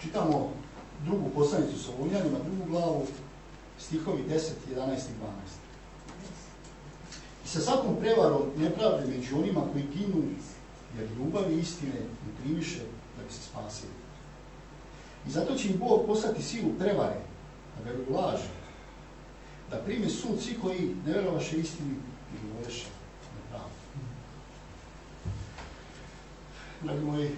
Čitamo drugu poslanicu Solunjanima, drugu glavu, stihovi 10, 11 i 12. I sa svakom prevarom nepravde među onima koji ginu, jer ljubav i istine ne primiše da bi se spasili. I zato će im Bog poslati silu prevare, da veruju laži, da prime sud svi koji ne verovaše istini i govoreše nepravdu. Dragi moji,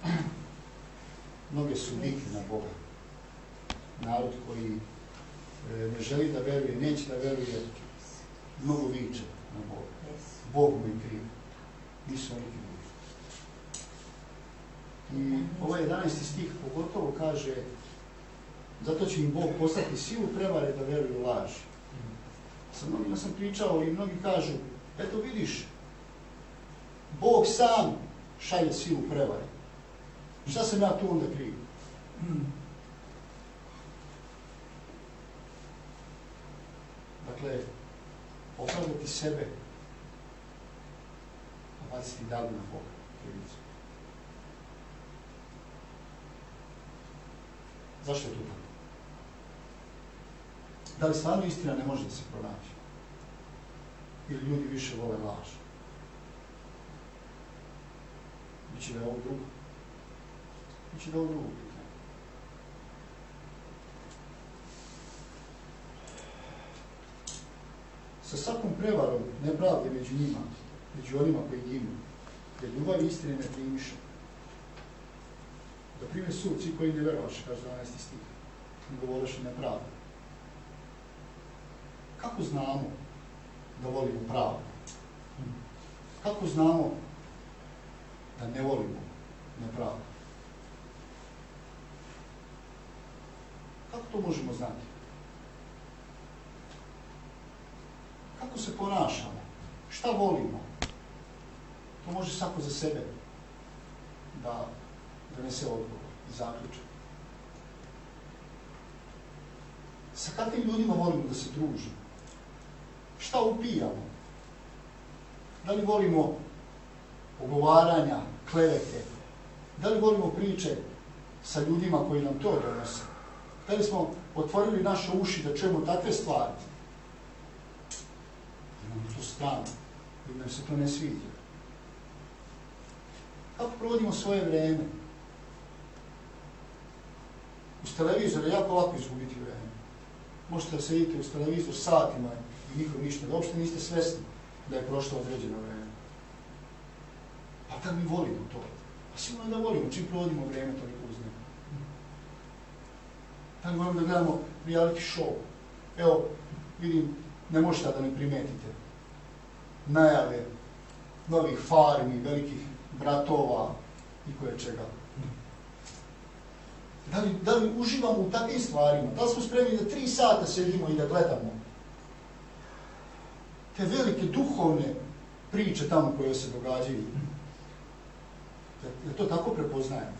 mnoge su vikli na Boga. Narod koji ne želi da veruje, neće da veruje, mnogo viče na Boga. Bog mu je kriv. Nisu oni krivi. I ovaj 11. stih pogotovo kaže, zato će im Bog poslati silu prevare da veruju laži. Sa mnogima sam pričao i mnogi kažu, eto vidiš, Bog sam šalje silu prevare. Šta sam ja tu onda kriv? Dakle, opravdati sebe, a baciti dalje na Boga, krivicu. Zašto je to tako? Da li stvarno istina ne može da se pronaći? Ili ljudi više vole laž? Biće da je ovo drugo. Biće da je ovo drugo pitanje. Sa svakom prevarom nepravde među njima, među onima koji ginu, jer ljubav i istine ne primiše. Da prime sud svi koji ne verovaše, kaže 12. stih, ne govoreše nepravdu. Kako znamo da volimo pravdu? Kako znamo da ne volimo nepravdu? Kako to možemo znati? Kako se ponašamo? Šta volimo? To može svako za sebe da donese odgovor i zaključak. Sa kakvim ljudima volimo da se družimo? Šta upijamo? Da li volimo ogovaranja, klevete? Da li volimo priče sa ljudima koji nam to donose? Da li smo otvorili naše uši da čujemo takve stvari? Da nam to strano, da nam se to ne sviđa. Kako provodimo svoje vreme? Uz televizor je jako lako izgubiti vreme. Možete da sedite uz televizor satima i nikom ništa, da uopšte niste svesni da je prošlo određeno vreme. Pa da mi volimo to? Pa sigurno da volimo, čim provodimo vreme, toliko uz njega. Da li volimo da gledamo reality show? Evo, vidim, ne možete da ne primetite najave novih farmi, velikih bratova i koje čega. Da li uživamo u takvim stvarima? Da li smo spremni da 3 sata sedimo i da gledamo te velike duhovne priče tamo koje se događaju? Jer to tako prepoznajemo.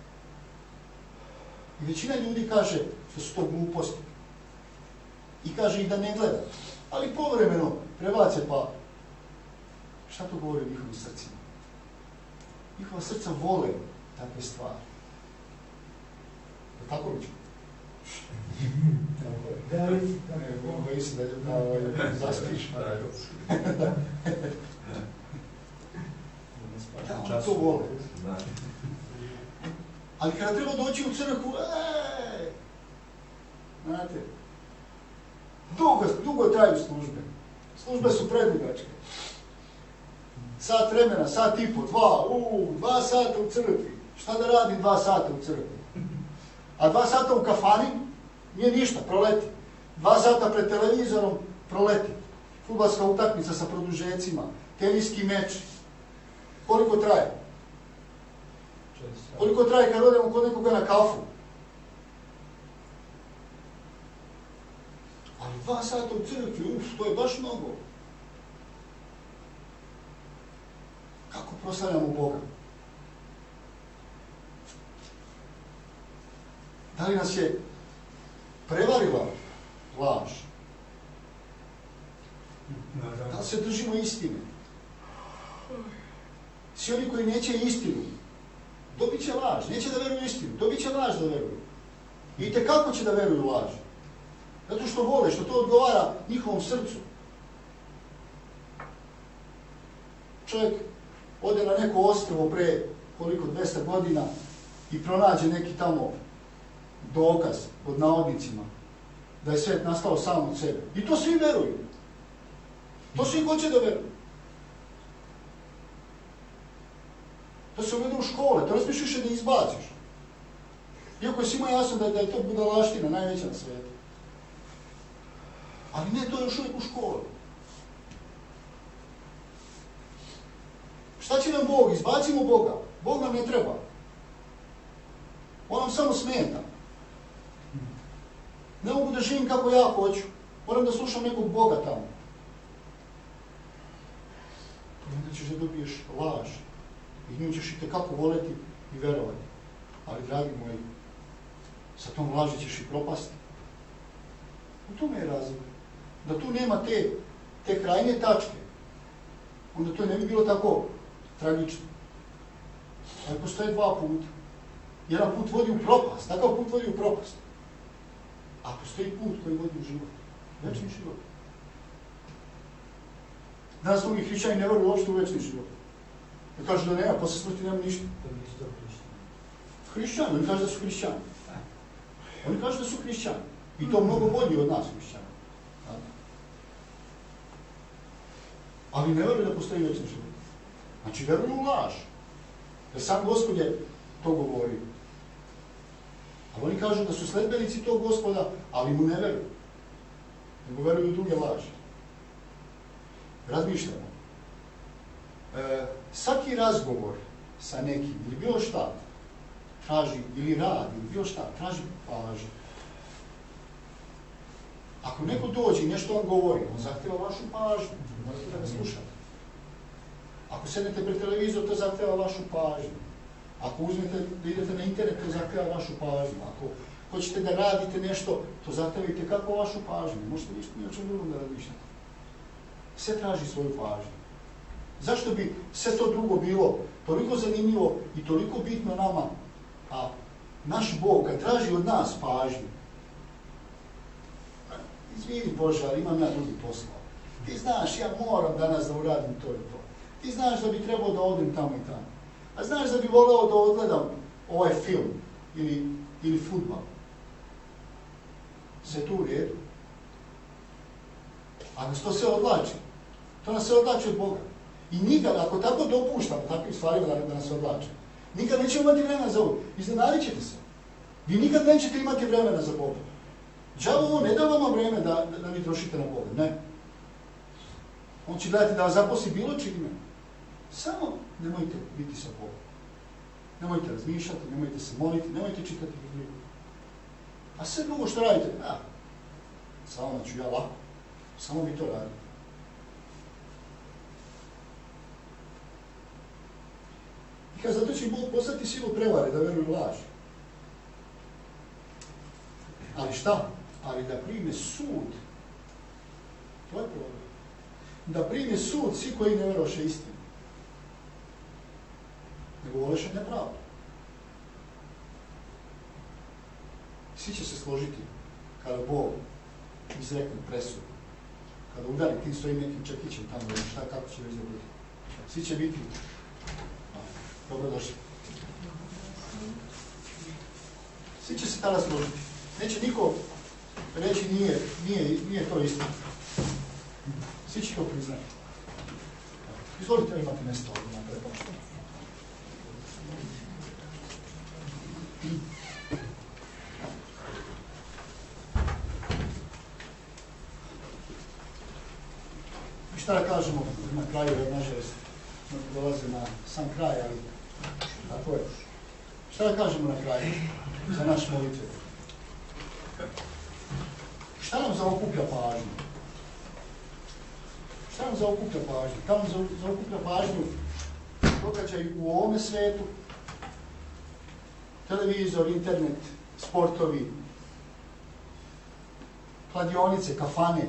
I većina ljudi kaže da su to gluposti. I kaže i da ne gleda. Ali povremeno prebace pa šta to govori o njihovim srcima? Njihova srca vole takve stvari. Je tako lično? Bojim se da zaspiš. Da, to vole. Ali kada treba doći u crkvu, znate, dugo traju službe. Službe su predugačke. Sat vremena, sat i po, 2 sata u crkvi. Šta da radim 2 sata u crkvi? A 2 sata u kafani nije ništa, proleti. 2 sata pred televizorom, proleti. Fudbalska utakmica sa produžecima, teniski meč. Koliko traje? Koliko traje kad odemo kod nekoga na kafu? Ali 2 sata u crkvi, to je baš mnogo. Kako proslavljamo Boga? Da li nas je prevarila laž? Da li se držimo istine? Svi oni koji neće istinu, dobit će laž. Neće da veruju istinu, dobit će laž da veruju. I kako će da veruju u laž? Zato što vole, što to odgovara njihovom srcu. Čovjek ode na neko ostrvo pre koliko 200 godina i pronađe neki tamo dokaz pod navodnicima da je svijet nastao sam od sebe. I to svi veruju. To svi hoće da veruju. To se uvede u škole, to ne smiješ više da izbaciš. Iako je svima jasno da je to budalaština najveća na svijetu. Ali ne, to je još uvijek u školi. Šta će nam Bog? Izbacimo Boga. Bog nam ne treba. On nam samo smeta. Ne mogu da živim kako ja hoću. Moram da slušam nekog Boga tamo. I onda ćeš da dobiješ laž. I nju ćeš i tekako voleti i verovati. Ali, dragi moji, sa tom laži ćeš i propasti. U tome je razlika. Da tu nema te krajnje tačke, onda to ne bi bilo tako tragično. Ali postoje dva puta. Jedan put vodi u propast, takav put vodi u propast. A postoji put koji vodi u život. Večni život. Danas mnogi hrišćani ne veruju uopšte u večni život. Da kažu da nema, posle smrti nema ništa. Hrišćani, oni kažu da su hrišćani. Oni kažu da su hrišćani. I to mnogo bolji od nas hrišćani. Ali ne veruju da postoji večni život. Znači veruju u laž. Jer sam Gospod je to govorio. Ali oni kažu da su sledbenici tog Gospoda, ali mu ne veruju. Nego veruju u druge laži. Razmišljamo. Svaki razgovor sa nekim, ili bilo šta, traži, ili rad, ili bilo šta, traži pažnju. Ako neko dođe i nešto vam govori, on zahtjeva vašu pažnju, morate da ga slušate. Ako sednete pred televizor, to zahtjeva vašu pažnju. Ako uzmete da idete na internet, to zahtjeva vašu pažnju. Ako hoćete da radite nešto, to zahtjeva kako vašu pažnju. Možete ništa ni o čem drugom da razmišljate. Sve traži svoju pažnju. Zašto bi sve to drugo bilo toliko zanimljivo i toliko bitno nama, a naš Bog kad traži od nas pažnju, izvini Bože, ali imam ja drugi posao. Ti znaš, ja moram danas da uradim to i to. Ti znaš da bi trebao da odem tamo i tamo. A znaš da bi voleo da odgledam ovaj film ili fudbal. Sve tu u redu. A nas to sve odlači. To nas sve odlači od Boga. I nikad, ako tako dopuštamo takvim stvarima da nas odlače, nikad nećemo imati vremena za ovo. Iznenadit ćete se. Vi nikad nećete imati vremena za Boga. Đavo ne da vama vreme da vi trošite na Boga, ne. On će gledati da vas zaposli bilo čime. Samo nemojte biti sa Bogom. Nemojte razmišljati, nemojte se moliti, nemojte čitati Bibliju. A sve drugo što radite, samo ću ja lako. Samo vi to radite. I kad zato će Bog poslati silu prevare da veruju laži. Ali šta? Ali da prime sud. To je problem. Da prime sud svi koji ne veroše istinu. Nego voleše nepravdu. Svi će se složiti kada Bog izrekne presudu. Kada udari tim svojim nekim čekićem tamo, šta, kako će već da biti. Svi će biti. Dobrodošli. Svi će se tada složiti. Neće niko reći nije to istina. Svi će to priznati. Izvolite, imate mjesto ovdje na prepoštu. I šta da kažemo na kraju, jer nažalost dolaze na sam kraj, ali tako je. Šta da kažemo na kraju za naš molitve? Šta nam zaokuplja pažnju? Šta nam zaokuplja pažnju? Šta nam zaokuplja pažnju događaj u ovome svetu? Televizor, internet, sportovi, kladionice, kafane,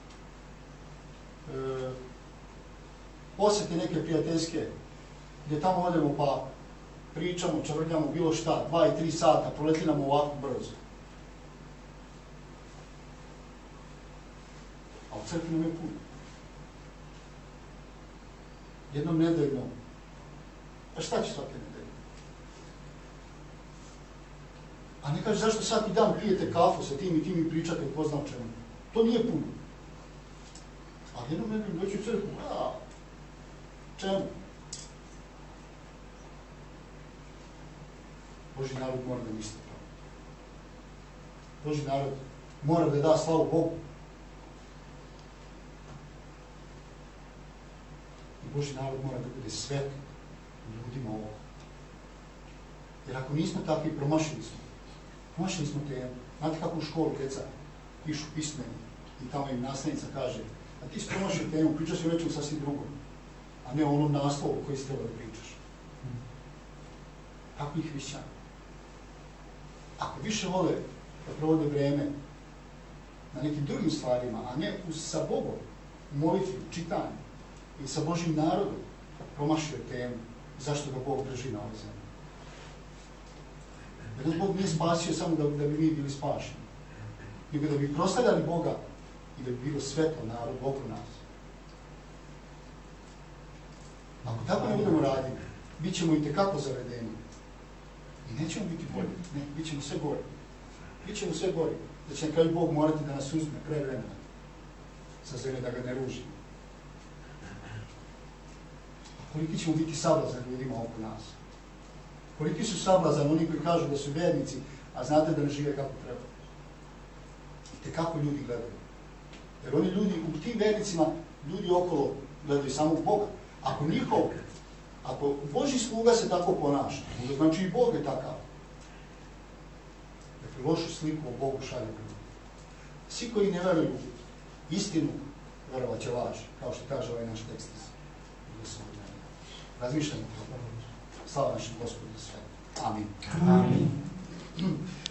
posjete neke prijateljske, gdje tamo odemo pa pričamo, čavrljamo bilo šta, 2 i 3 sata, proleti nam ovako brzo. A u crkvi nam je puno. Jednom nedeljno. Pa šta će svake nedelje? A ne kaže zašto svaki dan pijete kafu sa tim i tim i pričate i ko zna o čemu. To nije puno. Ali jednom nedeljno doći u crkvu, čemu? Božji narod mora da misli pravo. Božji narod mora da da slavu Bogu. I Božji narod mora da bude svet ljudima ovog. Jer ako nismo takvi, promašili smo temu. Znate kako u školu djeca pišu pismeni i tamo im nastavnica kaže, a ti si promašio temu, pričaš o nečemu sasvim drugom, a ne o onom naslovu koji si treba da pričaš. Tako i hrišćani. Ako više vole da provode vreme na nekim drugim stvarima, a ne sa Bogom, u molitvi, u čitanju i sa Božjim narodom, promašio temu i zašto ga Bog drži na ovoj zemlji. Jer nas Bog nije spasio samo da bi mi bili spašeni, nego da bi proslavljali Boga i da bi bilo svetlo narod oko nas. Ako tako ne budemo raditi, bit ćemo i tekako zavedeni. I nećemo biti bolji, ne, bit ćemo sve gori. Bit ćemo sve gori, da će na kraju Bog morati da nas uzme kraj vremena sa zemlje da ga ne ruži. A koliki ćemo biti sablazan ljudima oko nas? Koliki su sablazan oni koji kažu da su vernici, a znate da ne žive kako treba? I tekako ljudi gledaju. Jer oni ljudi, u tim vernicima, ljudi okolo gledaju samo u Boga. Ako Božji sluga se tako ponaša, onda znači i Bog je takav. Dakle, lošu sliku o Bogu šalje prema. Svi koji ne veruju istinu, verovat će laž, kao što kaže ovaj naš tekst iz razmišljamo o tome. Slava našem Gospodu za sve. Amin. Amin.